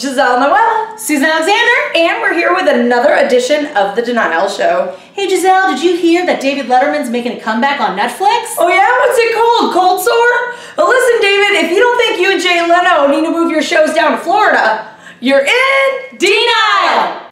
Giselle Noel, Susan Alexander, and we're here with another edition of The Denial Show. Hey Giselle, did you hear that David Letterman's making a comeback on Netflix? Oh yeah? What's it called? Cold Sore? Well listen, David, if you don't think you and Jay Leno need to move your shows down to Florida, you're in Denial!